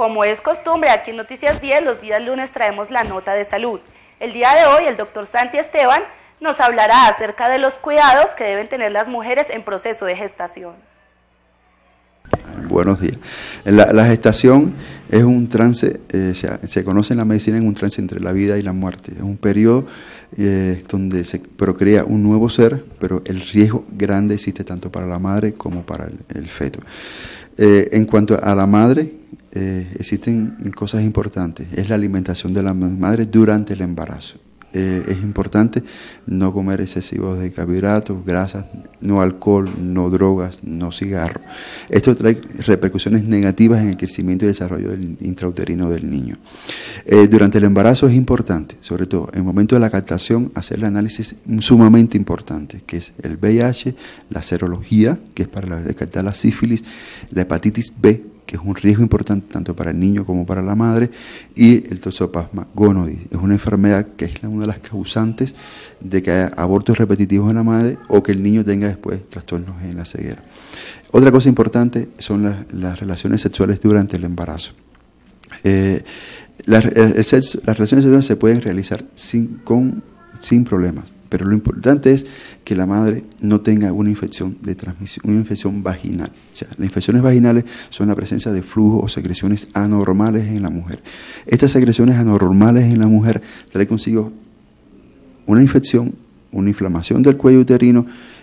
Como es costumbre, aquí en Noticias 10, los días lunes traemos la nota de salud. El día de hoy, el doctor Santi Esteban nos hablará acerca de los cuidados que deben tener las mujeres en proceso de gestación. Buenos días. La gestación es un trance, se conoce en la medicina en un trance entre la vida y la muerte. Es un periodo donde se procrea un nuevo ser, pero el riesgo grande existe tanto para la madre como para el feto. En cuanto a la madre, existen cosas importantes. Es la alimentación de la madre durante el embarazo. Es importante no comer excesivos de carbohidratos, grasas, no alcohol, no drogas, no cigarro. Esto trae repercusiones negativas en el crecimiento y desarrollo intrauterino del niño. Durante el embarazo es importante, sobre todo en el momento de la captación, hacer el análisis sumamente importante, que es el VIH, la serología, que es para detectar la sífilis, la hepatitis B, que es un riesgo importante tanto para el niño como para la madre, y el toxoplasma gonadis. Es una enfermedad que es una de las causantes de que haya abortos repetitivos en la madre o que el niño tenga después trastornos en la ceguera. Otra cosa importante son las relaciones sexuales durante el embarazo. Las relaciones sexuales se pueden realizar sin problemas, pero lo importante es que la madre no tenga una infección de transmisión, una infección vaginal. O sea, las infecciones vaginales son la presencia de flujo o secreciones anormales en la mujer. Estas secreciones anormales en la mujer traen consigo una infección, una inflamación del cuello uterino,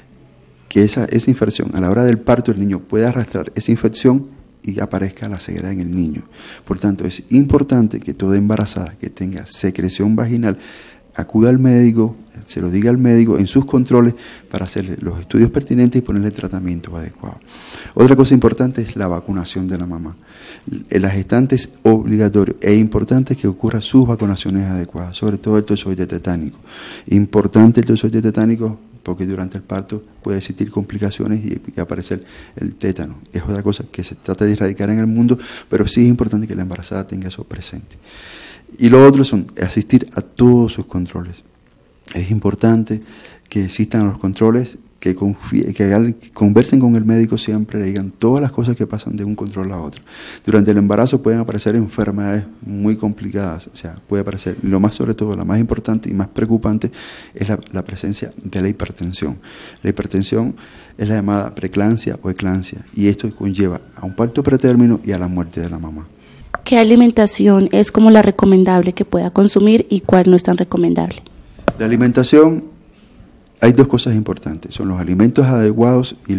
que esa infección, a la hora del parto, el niño puede arrastrar esa infección y aparezca la ceguera en el niño. Por tanto, es importante que toda embarazada que tenga secreción vaginal acuda al médico, se lo diga al médico en sus controles para hacerle los estudios pertinentes y ponerle el tratamiento adecuado. Otra cosa importante es la vacunación de la mamá. En la gestante es obligatorio e importante que ocurran sus vacunaciones adecuadas, sobre todo el tozoide tetánico. Importante el tozoide tetánico porque durante el parto puede existir complicaciones y aparecer el tétano. Es otra cosa que se trata de erradicar en el mundo, pero sí es importante que la embarazada tenga eso presente. Y lo otro son asistir a todos sus controles. Es importante que existan los controles, que conversen con el médico siempre, le digan todas las cosas que pasan de un control a otro. Durante el embarazo pueden aparecer enfermedades muy complicadas, o sea, puede aparecer, lo más sobre todo, la más importante y más preocupante es la presencia de la hipertensión. La hipertensión es la llamada preeclampsia o eclampsia, y esto conlleva a un parto pretérmino y a la muerte de la mamá. ¿Qué alimentación es como la recomendable que pueda consumir y cuál no es tan recomendable? La alimentación, hay dos cosas importantes, son los alimentos adecuados y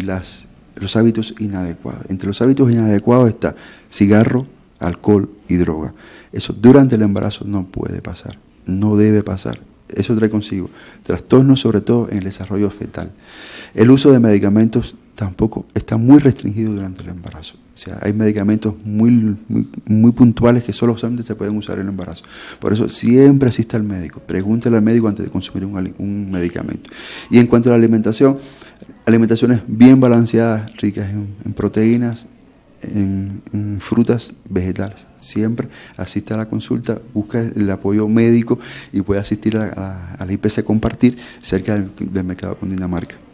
los hábitos inadecuados. Entre los hábitos inadecuados está cigarro, alcohol y droga. Eso durante el embarazo no puede pasar, no debe pasar. Eso trae consigo trastornos, sobre todo en el desarrollo fetal. El uso de medicamentos tampoco está muy restringido durante el embarazo. O sea, hay medicamentos muy puntuales que solamente se pueden usar en el embarazo. Por eso siempre asista al médico, pregúntale al médico antes de consumir un medicamento. Y en cuanto a la alimentación, alimentaciones bien balanceadas, ricas en proteínas, en frutas, vegetales. Siempre asiste a la consulta, busca el apoyo médico y puede asistir a la IPC Compartir cerca del Mercado Cundinamarca.